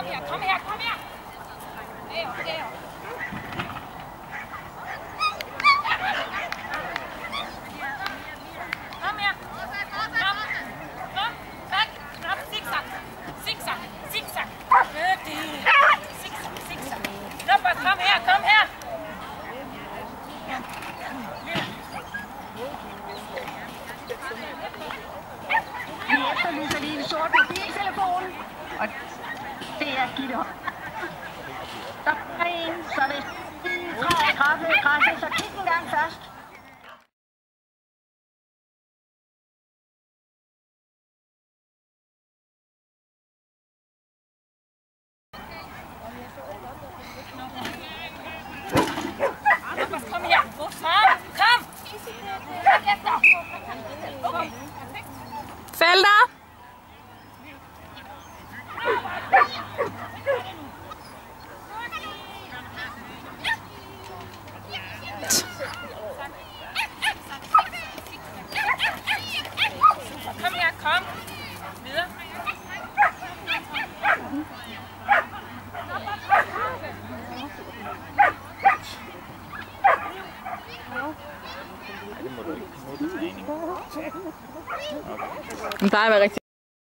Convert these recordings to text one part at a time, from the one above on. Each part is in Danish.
Kom her, kom her. Der. Kom her. Kom. Bak. Knap. Zigzag. Dygtig. Zigzag. Knopper, kom her. Vi efterlyser lige en sort mobiltelefon. Og det er Gitte. Der er en, så det er krasset, så kig en gang først. Kom her. Kom. Felter! Kom her, kom. Videre. Den plejer at være rigtig.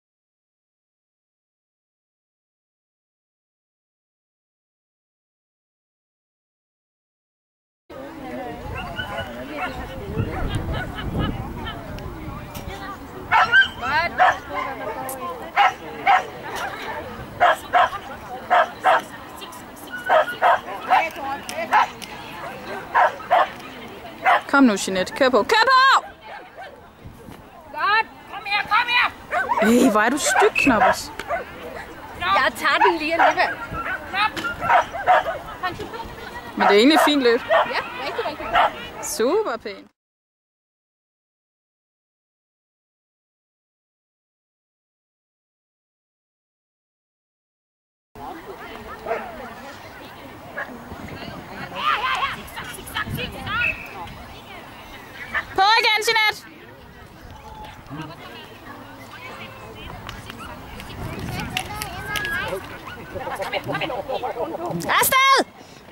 Kom nu, Jeanette. Kør på. Godt. Kom her. Ej, hvor er du styg, Knoppers. Jeg tager den lige alligevel. Men det er egentlig et fint løb. Ja, rigtig. Super pænt. På igen, Jeanette! Afsted!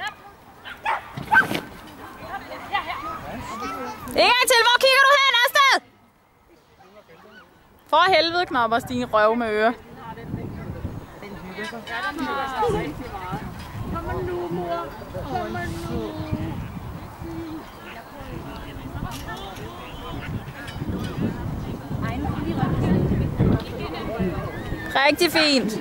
En gang til, hvor kigger du hen? Afsted! For helvede, Knoppers, din røv med øre. Kom nu, mor. Kom nu. Rigtig fint.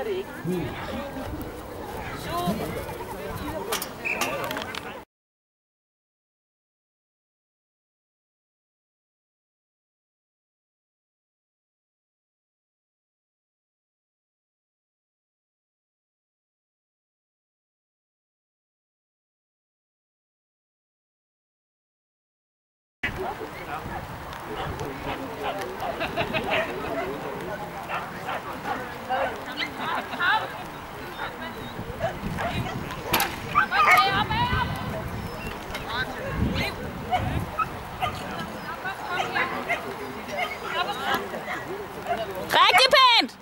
Rigtig pænt!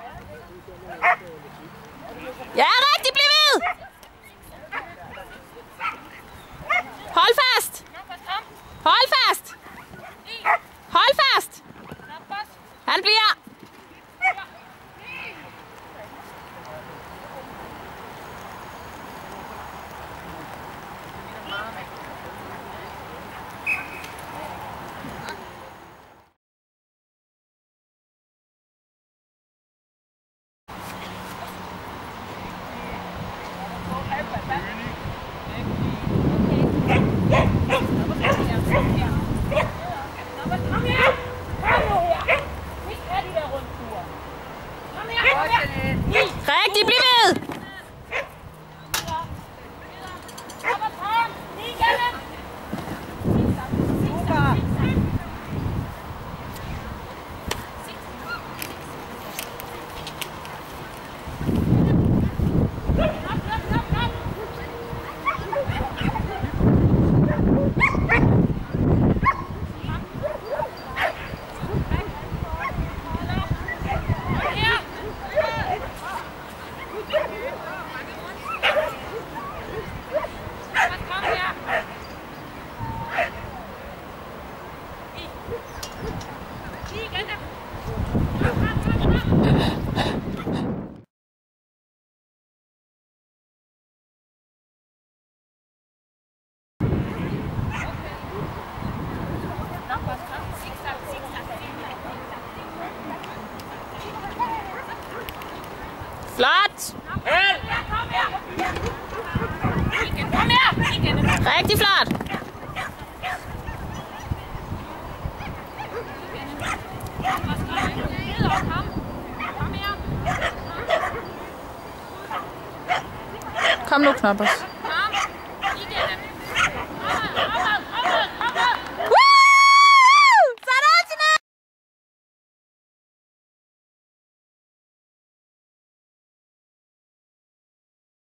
Ja, rigtig, bliv ved! Hold fast! Hold fast! Hold fast! Han bliver! Ja. Kenneth. Rigtig flot. Kom nu, Knoppers.